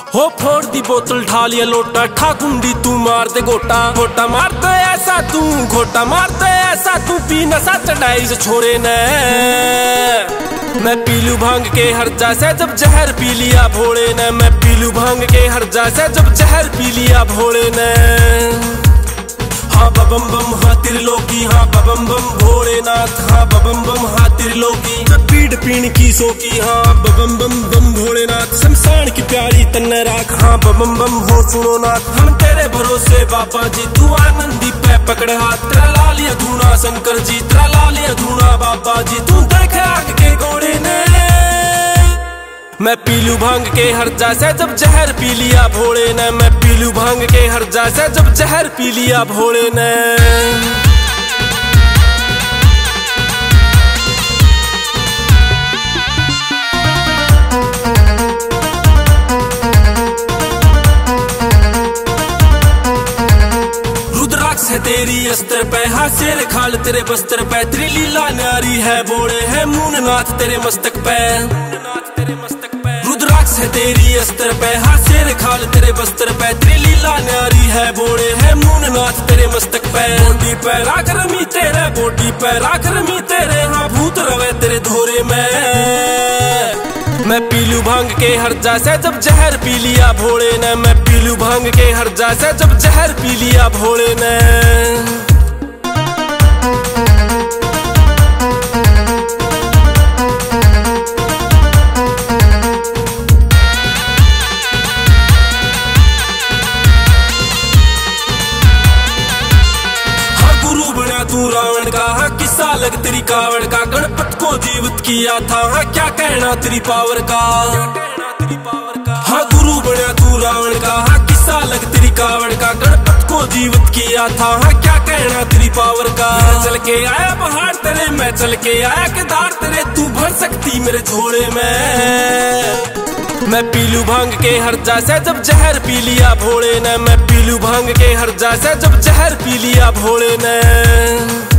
हो फोड़ दी बोतल ढालिया लोटा, ठाकुंडी तू मार दे गोटा। गोटा मार दे ऐसा तू, घोटा मार दे ऐसा तू, पी नशा चढ़ाई से छोड़े न। मैं पीलू भांग के हर जैसे जब जहर पी लिया भोले ने। मैं पीलू भांग के हर जैसे जब जहर पी लिया भोले ने। हाँ बबम बम हाँ त्रिलोकी, हाँ बबम बम भोलेनाथ, हाँ बबम बम हाँ त्रिलोकी। जब पीड़ पीण की सोकी, हाँ बबम बम बम भोलेनाथ। शमशान की प्यारी तन्ने राख, हाँ बबम बम हो सुनो नाथ। हम तेरे भरोसे बाबा जी, तू आनंदी पे पकड़ हाथ। तेरा लालिया धूना शंकर जी, तेरा लालिया धूना बाबा जी, तू देखे आग के घोड़े ने। मैं पीलू भांग के हर जैसे जब जहर पी लिया भोले ने। मैं पीलू भांग के हर जैसे जब जहर पी लिया भोले ने। रुद्राक्ष है तेरी अस्त्र पे, हाँ शेर खाल तेरे बस्तर पे। तेरी लीला न्यारी है बोले है मूननाथ तेरे मस्तक पे। रुद्राक्ष है तेरी अस्त्र पे, हाँ शेर खाल तेरे बस्तर पे। तेरी लीला न्यारी है बोले है मूननाथ तेरे मस्तक पे। बोटी पे राख रमी तेरे, बोटी पे राख रमी तेरे, हाँ भूत रवे तेरे धोरे में। मैं पीलू भांग के हर जैसे जब जहर पी लिया भोले ने। मैं पीलू भांग के हर जैसे जब जहर पी लिया भोले ने। तू रावण का, हाँ किस्सा लग तेरी कावड़ का। गणपत को जीवित किया था, हाँ क्या कहना तेरी पावर का। हाँ गुरु बना तू रावण का, हाँ किस्सा लग तेरी कावड़ का। गणपत को जीवित किया था, हाँ क्या कहना तेरी पावर का। मैं चल के आया पहाड़ तेरे, मैं चल के आया केदार तेरे, तू भर सकती मेरे झोले में। मैं पीलू भांग के हर जैसे जब जहर पी लिया भोले ने। मैं पीलू भांग के हर जैसे जब जहर पी लिया भोले ने।